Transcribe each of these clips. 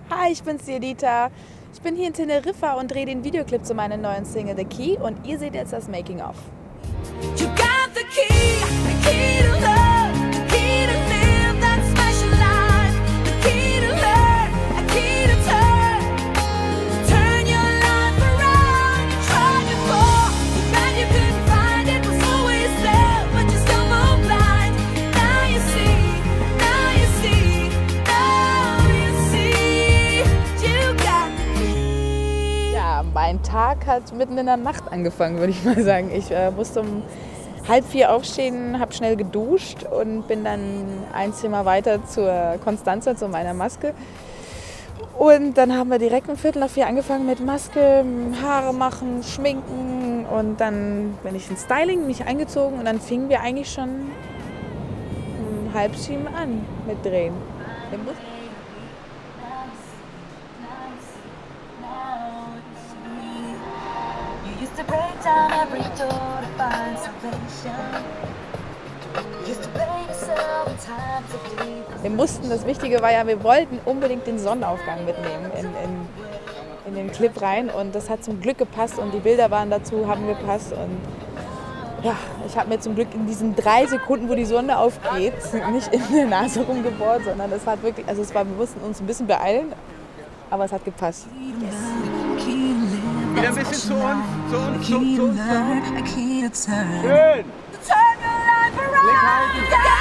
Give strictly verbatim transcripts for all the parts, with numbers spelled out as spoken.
Hi, ich bin's, die Edita. Ich bin hier in Teneriffa und drehe den Videoclip zu meiner neuen Single The Key und ihr seht jetzt das Making-of. You got the key, the key to love, the key to live that special life, the key to learn, a key to turn, turn your life around. You tried before, and you couldn't find it, was always there, but you still moved blind. Now you see, now you see, now you see, you got the key. Ja, mein Tag hat mitten in der Nacht angefangen, würde ich mal sagen. Ich äh, musste um halb vier aufstehen, habe schnell geduscht und bin dann ein Zimmer weiter zur Constanza, zu meiner Maske. Und dann haben wir direkt um Viertel nach vier angefangen mit Maske, Haare machen, schminken und dann bin ich ins Styling, mich eingezogen und dann fingen wir eigentlich schon um halb sieben an mit Drehen. Wir mussten, das Wichtige war ja, wir wollten unbedingt den Sonnenaufgang mitnehmen in, in, in den Clip rein und das hat zum Glück gepasst und die Bilder waren dazu, haben gepasst und ja, ich habe mir zum Glück in diesen drei Sekunden, wo die Sonne aufgeht, nicht in der Nase rumgebohrt, sondern es hat wirklich, also es war, wir mussten uns ein bisschen beeilen, aber es hat gepasst. Yes. Wieder ein bisschen zu uns, zu uns, zu uns, zu uns. Schön! Blick halten!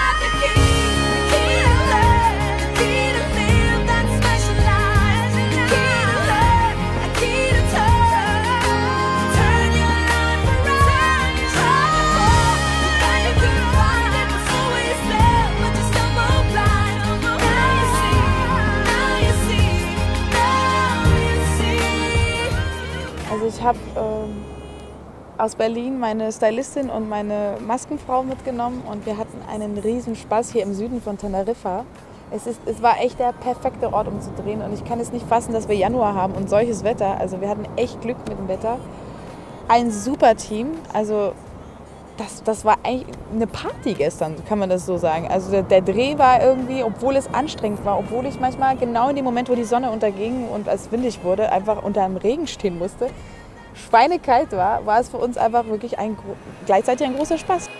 Also ich habe ähm, aus Berlin meine Stylistin und meine Maskenfrau mitgenommen und wir hatten einen riesen Spaß hier im Süden von Teneriffa. Es, ist, es war echt der perfekte Ort, um zu drehen und ich kann es nicht fassen, dass wir Januar haben und solches Wetter. Also wir hatten echt Glück mit dem Wetter. Ein super Team, also das, das war eigentlich eine Party gestern, kann man das so sagen. Also der, der Dreh war irgendwie, obwohl es anstrengend war, obwohl ich manchmal genau in dem Moment, wo die Sonne unterging und es windig wurde, einfach unter dem Regen stehen musste, schweinekalt war, war es für uns einfach wirklich ein, gleichzeitig ein großer Spaß.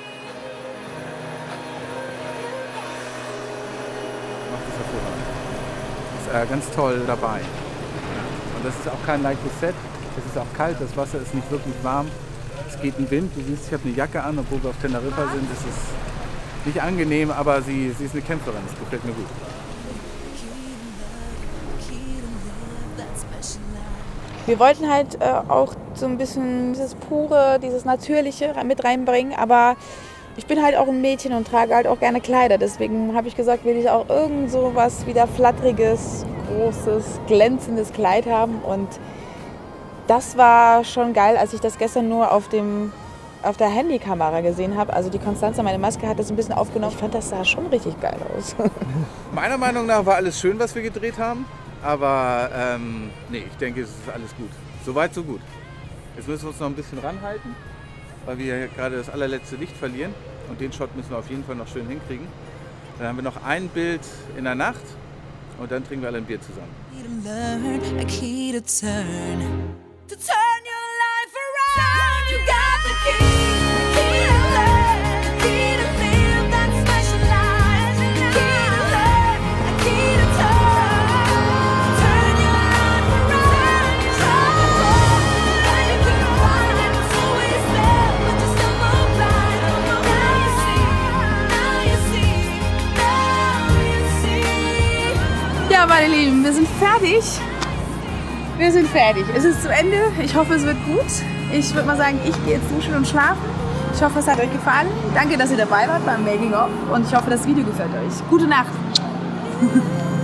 Macht das hervorragend. Ist äh, ganz toll dabei. Und das ist auch kein leichtes Set. Es ist auch kalt, das Wasser ist nicht wirklich warm. Es geht ein Wind, du siehst, ich habe eine Jacke an, obwohl wir auf Teneriffa sind. Es ist nicht angenehm, aber sie, sie ist eine Kämpferin, das gefällt mir gut. Wir wollten halt äh, auch so ein bisschen dieses Pure, dieses Natürliche mit reinbringen, aber ich bin halt auch ein Mädchen und trage halt auch gerne Kleider. Deswegen habe ich gesagt, will ich auch irgend so was wieder flatteriges, großes, glänzendes Kleid haben und das war schon geil, als ich das gestern nur auf, dem, auf der Handykamera gesehen habe. Also die Constanza, meine Maske, hat das ein bisschen aufgenommen. Ich fand, das sah schon richtig geil aus. Meiner Meinung nach war alles schön, was wir gedreht haben. Aber ähm, nee, ich denke, es ist alles gut. Soweit, so gut. Jetzt müssen wir uns noch ein bisschen ranhalten, weil wir gerade das allerletzte Licht verlieren. Und den Shot müssen wir auf jeden Fall noch schön hinkriegen. Dann haben wir noch ein Bild in der Nacht und dann trinken wir alle ein Bier zusammen. To turn your life around, you got the key, the key to learn, the key to live that special life, the key to learn, the key to turn, turn your life around. You tried before, and you couldn't find it, was always there, but you still moved blind. Now you see, now you see, now you see. Ja, meine Lieben, wir sind fertig. Wir sind fertig. Es ist zu Ende. Ich hoffe, es wird gut. Ich würde mal sagen, ich gehe jetzt duschen und schlafen. Ich hoffe, es hat euch gefallen. Danke, dass ihr dabei wart beim Making of und ich hoffe, das Video gefällt euch. Gute Nacht.